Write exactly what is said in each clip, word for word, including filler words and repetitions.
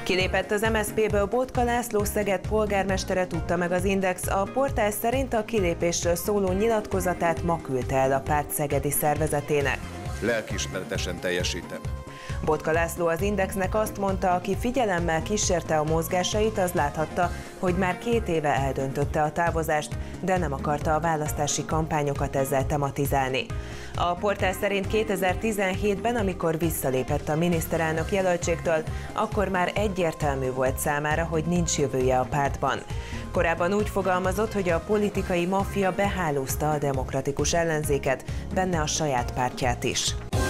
Kilépett az em es zé pé-ből Botka László, Szeged polgármestere, tudta meg az Index. A portál szerint a kilépésről szóló nyilatkozatát ma küldte el a párt szegedi szervezetének. Lelkiismeretesen teljesítem. Botka László az Indexnek azt mondta, aki figyelemmel kísérte a mozgásait, az láthatta, hogy már két éve eldöntötte a távozást, de nem akarta a választási kampányokat ezzel tematizálni. A portál szerint kétezer-tizenhétben, amikor visszalépett a miniszterelnök jelöltségtől, akkor már egyértelmű volt számára, hogy nincs jövője a pártban. Korábban úgy fogalmazott, hogy a politikai maffia behálózta a demokratikus ellenzéket, benne a saját pártját is.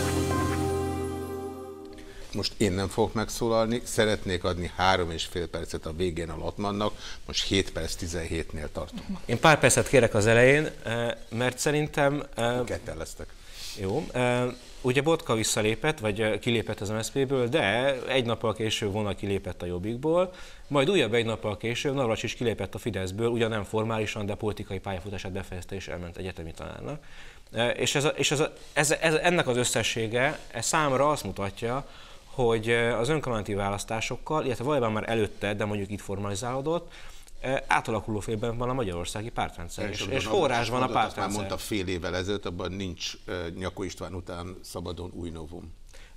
Most én nem fogok megszólalni, szeretnék adni három és fél percet a végén a Latmannak, most hét perc tizenhétnél tartunk. Én pár percet kérek az elején, mert szerintem... Ketten lesztek. Jó. Ugye Botka visszalépett, vagy kilépett az em es zé pé-ből, de egy nappal később Vona kilépett a Jobbikból, majd újabb egy nappal később Navracsics kilépett a Fideszből, ugyan nem formálisan, de politikai pályafutását befejezte és elment egyetemi tanárnak. És, ez a, és ez a, ez, ez, ennek az összessége ez számra azt mutatja, hogy az önkormányzati választásokkal, illetve valójában már előtte, de mondjuk itt formalizálódott, átalakuló félben van a magyarországi pártrendszer, és, és forrás van a pártrendszer. Már mondta fél évvel ezelőtt, abban nincs Nyakó István után szabadon új novum.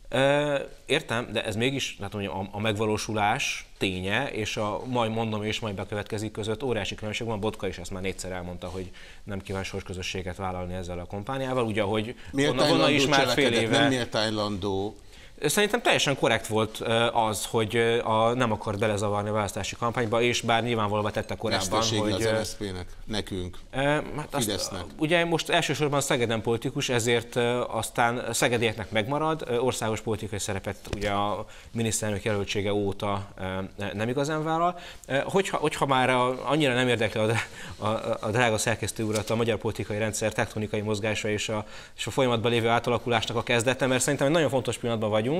Értem, de ez mégis hát mondjam, a, a megvalósulás ténye, és a majd mondom és majd bekövetkezik között óriási különbség van. Botka is ezt már négyszer elmondta, hogy nem kíván sorsközösséget vállalni ezzel a kampániával, ugye, hogy Vona is már fél éve... Nem méltánylandó. Szerintem teljesen korrekt volt az, hogy a, nem akart belezavarni a választási kampányba, és bár nyilvánvalóan tette korábban, hogy... az em es zé pének, nekünk, e, hát Fidesznek. Azt, ugye most elsősorban Szegeden politikus, ezért aztán szegedieknek megmarad, országos politikai szerepet ugye a miniszterelnök jelöltsége óta nem igazán vállal. Hogyha, hogyha már annyira nem érdekli a, a, a drága szerkesztő urat a magyar politikai rendszer tektonikai mozgása és a, és a folyamatban lévő átalakulásnak a kezdete, mert szerintem egy nagyon fontos pillanatban vagyunk.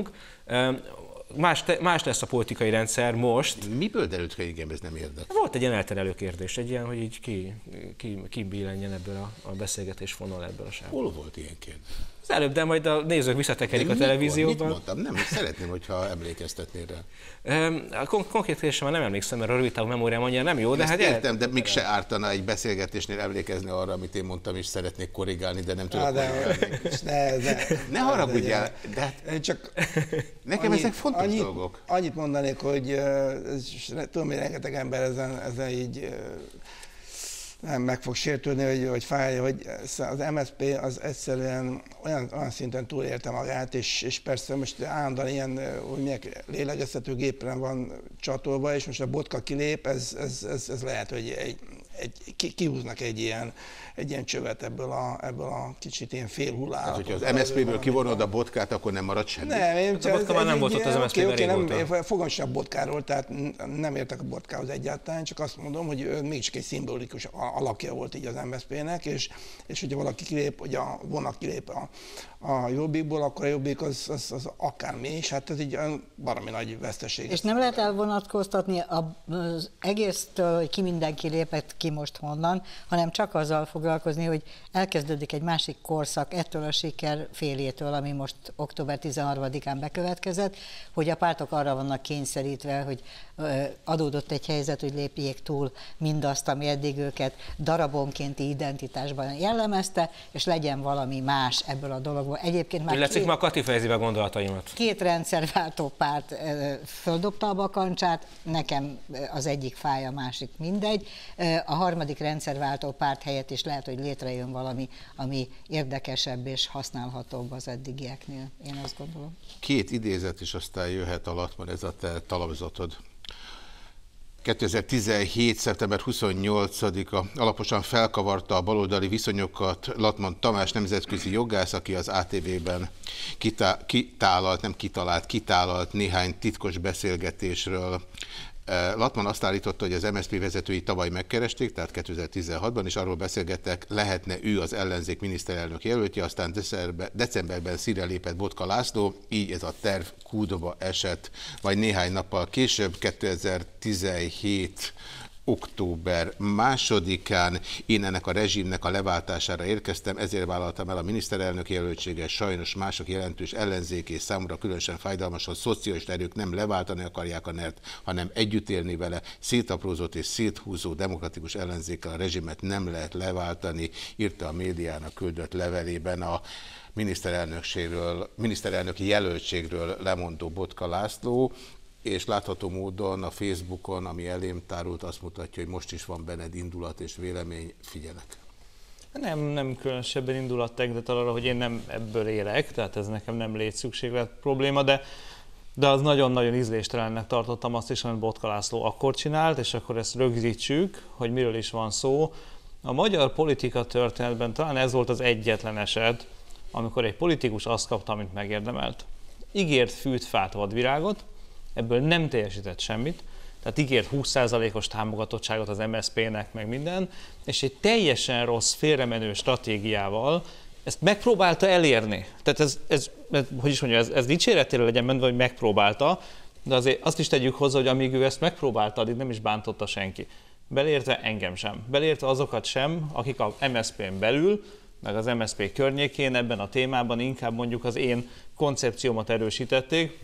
Más, te, más lesz a politikai rendszer most. Miből derült, hogy igen, ez nem érdekel? Volt egy ilyen elterelő kérdés, egy ilyen, hogy így ki, ki, ki billenjen ebből a, a beszélgetés vonal ebből a sávból. Hol volt ilyen kérdés? Az előbb, de majd a nézők visszatekerik a televízióban. Mit mondtam? Nem, szeretném, hogyha emlékeztetnél rá. Kon konkrét kérdésre már nem emlékszem, mert a rövid távú memóriám annyira nem jó. De ezt hát értem, de még se ártana egy beszélgetésnél emlékezni arra, amit én mondtam, és szeretnék korrigálni, de nem tudok korrigálni. Ne, ne, ne haragudjál, de hát csak nekem annyit, ezek fontos annyit, dolgok. Annyit mondanék, hogy ez, tudom, hogy rengeteg ember ezen, ezen így nem meg fog sértődni, hogy, hogy fáj, hogy az em es zé pé az egyszerűen olyan, olyan szinten túlélte magát, és, és persze most állandóan ilyen, hogy milyen lélegeztetőgépre van csatolva, és most a Botka kilép, ez, ez, ez, ez lehet, hogy egy, egy, kihúznak egy ilyen, egy ilyen csövet ebből a, ebből a kicsit ilyen félhullámból. Hát, hogyha az em es zé péből kivonod a Botkát, akkor nem marad semmi. Nem, én, a Botka már nem volt ott az em es zé pében okay, okay, nem, fogom sem a Botkáról, tehát nem értek a Botkához egyáltalán, csak azt mondom, hogy mégiscsak egy szimbolikus alakja volt így az em es zé pének, és, és hogyha valaki kilép, hogy a Vona kilép a, a Jobbikból, akkor a Jobbik az, az, az akármi, és hát ez így baromi nagy veszteség. És nem lehet elvonatkoztatni az egésztől, hogy ki mindenki lépett ki most honnan, hanem csak azzal foglalkozni, hogy elkezdődik egy másik korszak ettől a siker félétől, ami most október tizenharmadikán bekövetkezett, hogy a pártok arra vannak kényszerítve, hogy adódott egy helyzet, hogy lépjék túl mindazt, ami eddig őket darabonkénti identitásban jellemezte, és legyen valami más ebből a dologból. Egyébként már Illetve már Kati fejezi be gondolataimat. Két rendszerváltó párt földobta a bakancsát, nekem az egyik fáj, a másik mindegy. A harmadik rendszerváltó párt helyett is lehet, hogy létrejön valami, ami érdekesebb és használhatóbb az eddigieknél, én azt gondolom. Két idézet is aztán jöhet a Latman, ez a te talapzatod. kétezer-tizenhét. szeptember huszonnyolcadika alaposan felkavarta a baloldali viszonyokat Latman Tamás nemzetközi jogász, aki az á té vében kitá kitálalt, nem kitalált, kitálalt néhány titkos beszélgetésről. Latman azt állította, hogy az em es zé pé vezetői tavaly megkeresték, tehát kétezer-tizenhatban, és arról beszélgettek, lehetne ő az ellenzék miniszterelnök jelöltje, aztán decemberben színre lépett Botka László, így ez a terv kútba esett, majd néhány nappal később, kétezer-tizenhét október másodikán én ennek a rezsimnek a leváltására érkeztem, ezért vállaltam el a miniszterelnök jelöltséget, sajnos mások jelentős ellenzék és számomra különösen fájdalmas, hogy szocialista erők nem leváltani akarják a nert, hanem együtt élni vele. Szétaprózott és széthúzó demokratikus ellenzékkel a rezsimet nem lehet leváltani, írta a médiának küldött levelében a miniszterelnökségről, miniszterelnöki jelöltségről lemondó Botka László, és látható módon a Facebookon, ami elém tárult, azt mutatja, hogy most is van benned indulat és vélemény. Figyelek. Nem, nem különösebben indulat tekintettel arra, hogy én nem ebből élek, tehát ez nekem nem létszükséglet probléma, de, de az nagyon-nagyon ízléstelennek tartottam azt is, amit Botka László akkor csinált, és akkor ezt rögzítsük, hogy miről is van szó. A magyar politika történetben talán ez volt az egyetlen eset, amikor egy politikus azt kapta, amit megérdemelt. Ígért fűt, fát, vadvirágot, ebből nem teljesített semmit, tehát ígért húsz százalékos támogatottságot az em es zé pé-nek, meg minden, és egy teljesen rossz, félremenő stratégiával ezt megpróbálta elérni. Tehát ez, ez, ez hogy is mondjam, ez, ez dicséretére legyen menve, hogy megpróbálta, de azért azt is tegyük hozzá, hogy amíg ő ezt megpróbálta, addig nem is bántotta senki. Belértve engem sem. Belértve azokat sem, akik az em es zé pén belül, meg az em es zé pé környékén ebben a témában inkább mondjuk az én koncepciómat erősítették,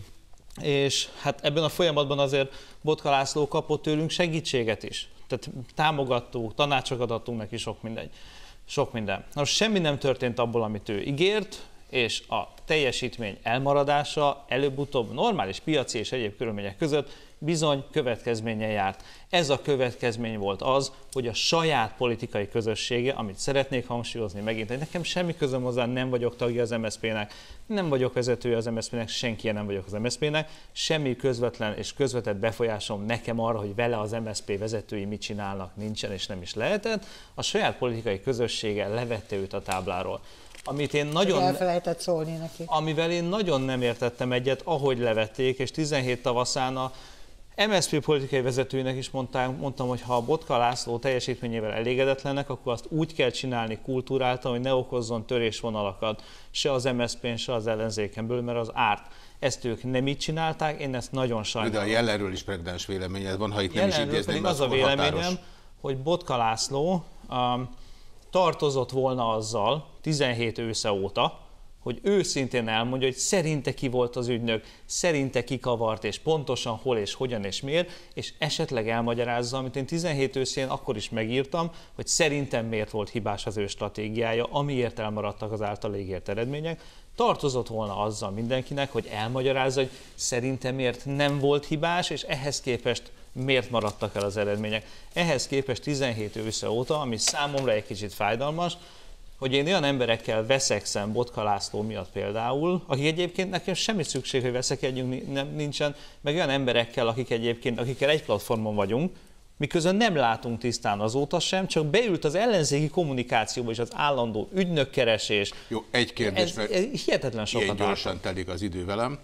és hát ebben a folyamatban azért Botka László kapott tőlünk segítséget is. Tehát támogattuk, tanácsokat adtunk neki, sok mindegy. Sok minden. Most semmi nem történt abból, amit ő ígért, és a teljesítmény elmaradása előbb-utóbb normális piaci és egyéb körülmények között bizony következménnyel járt. Ez a következmény volt az, hogy a saját politikai közössége, amit szeretnék hangsúlyozni megint, hogy nekem semmi közöm hozzá, nem vagyok tagja az em es zé pé-nek, nem vagyok vezetője az em es zé pé-nek, senki nem vagyok az em es zé pé-nek, semmi közvetlen és közvetett befolyásom nekem arra, hogy vele az em es zé pé vezetői mit csinálnak, nincsen és nem is lehetett. A saját politikai közössége levette őt a tábláról. Amit én nagyon, elfelejtett szólni neki. Amivel én nagyon nem értettem egyet, ahogy levették, és tizenhét tavaszán a em es zé pé politikai vezetőinek is mondtam, mondtam, hogy ha a Botka László teljesítményével elégedetlenek, akkor azt úgy kell csinálni kultúráltan, hogy ne okozzon törésvonalakat se az em es zé pén, se az ellenzéken belül, mert az árt. Ezt ők nem így csinálták, én ezt nagyon sajnálom. De a jelenről is pregnans véleményed van, ha itt nem is idézném, az a véleményem, hogy Botka László um, tartozott volna azzal tizenhét ősze óta, hogy őszintén elmondja, hogy szerinte ki volt az ügynök, szerinte ki kavart, és pontosan hol és hogyan és miért, és esetleg elmagyarázza, amit én tizenhét őszén akkor is megírtam, hogy szerintem miért volt hibás az ő stratégiája, amiért elmaradtak az által ígért eredmények. Tartozott volna azzal mindenkinek, hogy elmagyarázza, hogy szerintem miért nem volt hibás, és ehhez képest miért maradtak el az eredmények. Ehhez képest tizenhét ősze óta, ami számomra egy kicsit fájdalmas, hogy én olyan emberekkel veszekszem, Botka László miatt például, akik egyébként nekem semmi szükség, hogy veszekedjünk, nem, nincsen, meg olyan emberekkel, akik egyébként, akikkel egy platformon vagyunk, miközben nem látunk tisztán azóta sem, csak beült az ellenzéki kommunikációba és az állandó ügynökkeresés. Jó, egy kérdés, ez, mert ez hihetetlen sokat ilyen gyorsan telik az idő velem,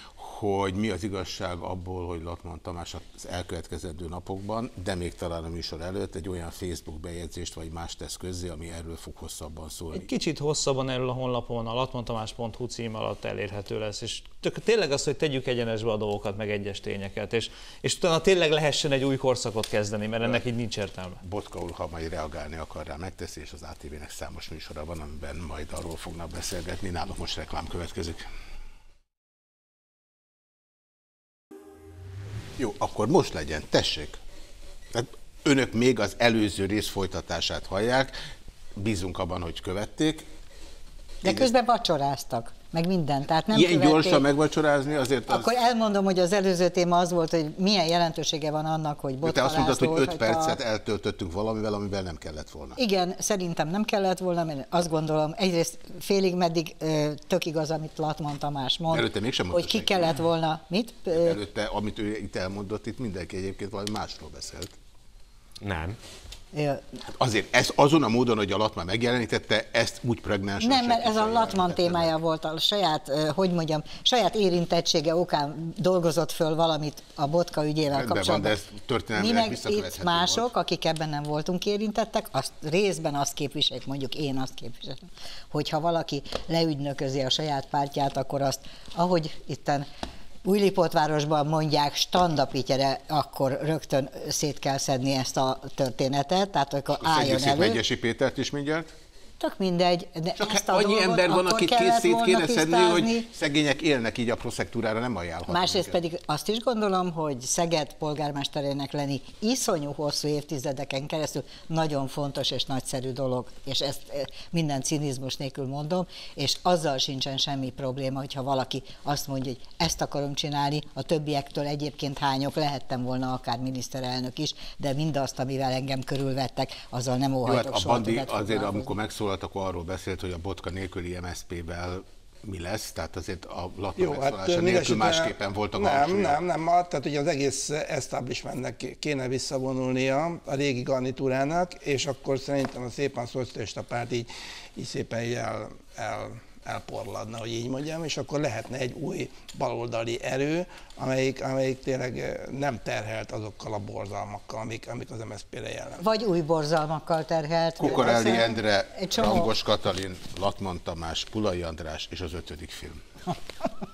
hogy mi az igazság abból, hogy Latman Tamás az elkövetkezendő napokban, de még talán a műsor előtt egy olyan Facebook bejegyzést vagy más tesz közzé, ami erről fog hosszabban szólni. Egy kicsit hosszabban erről a honlapon, a latmantamás pont hu cím alatt elérhető lesz, és tényleg az, hogy tegyük egyenesbe a dolgokat, meg egyes tényeket, és, és utána tényleg lehessen egy új korszakot kezdeni, mert ennek így nincs értelme. Botka úr, ha majd reagálni akar rá, megteszi, és az á té vének számos műsora van, amiben majd arról fognak beszélgetni. Nálunk most reklám következik. Jó, akkor most legyen, tessék. Tehát önök még az előző rész folytatását hallják, bízunk abban, hogy követték. De Én közben vacsoráztak, meg minden, tehát nem ilyen követték. gyorsan megvacsorázni azért az... Akkor elmondom, hogy az előző téma az volt, hogy milyen jelentősége van annak, hogy Botka Te azt mondtad, László, hogy öt percet a... eltöltöttünk valamivel, amivel nem kellett volna. Igen, szerintem nem kellett volna, mert azt gondolom, egyrészt félig meddig ö, tök igaz, amit Latman Tamás mond, Előtte mégsem hogy ki senki. kellett volna, mit? Előtte, amit ő itt elmondott, itt mindenki egyébként valami másról beszélt. Nem. Hát azért ez azon a módon, hogy a Latman megjelenítette, ezt úgy pregnánsan... Nem, mert ez a Latman témája volt, a saját, hogy mondjam, saját érintettsége okán dolgozott föl valamit a Botka ügyével Rendben kapcsolatban. van, de ez történelmileg Mi meg visszakövethető itt mások, volt. akik ebben nem voltunk érintettek, azt részben azt képviselik, mondjuk én azt képviselem, hogyha valaki leügynöközi a saját pártját, akkor azt, ahogy itten Újlipótvárosban mondják standapityere, akkor rögtön szét kell szedni ezt a történetet, tehát akkor álljon elő. Megyesi Pétert is mindjárt? Tök mindegy, de Csak ezt a annyi dolgot ember van, akit két szét kéne szedni, hogy szegények élnek, így a proszektúrára nem ajánlhatunk. Másrészt pedig azt is gondolom, hogy Szeged polgármesterének lenni iszonyú hosszú évtizedeken keresztül nagyon fontos és nagyszerű dolog, és ezt minden cinizmus nélkül mondom, és azzal sincsen semmi probléma, hogyha valaki azt mondja, hogy ezt akarom csinálni, a többiektől egyébként hányok, lehettem volna akár miniszterelnök is, de mindazt, amivel engem körülvettek, azzal nem óhajtok. Jó, hát a Bandi azért, amikor megszólalt, akkor arról beszélt, hogy a Botka nélküli em es zé pé-vel mi lesz, tehát azért a Latman megszólása hát, nélkül másképpen voltak a Nem, nem, nem, tehát ugye az egész establishmentnek kéne visszavonulnia a régi garnitúrának, és akkor szerintem a szépen szocialista párt így, így szépen így el, el elporladna, hogy így mondjam, és akkor lehetne egy új baloldali erő, amelyik, amelyik tényleg nem terhelt azokkal a borzalmakkal, amik, amik az em es zé pé-re jellemzők. Vagy új borzalmakkal terhelt. Kukorelli Endre, Rangos Katalin, Latman Tamás, Pulai András és az ötödik film.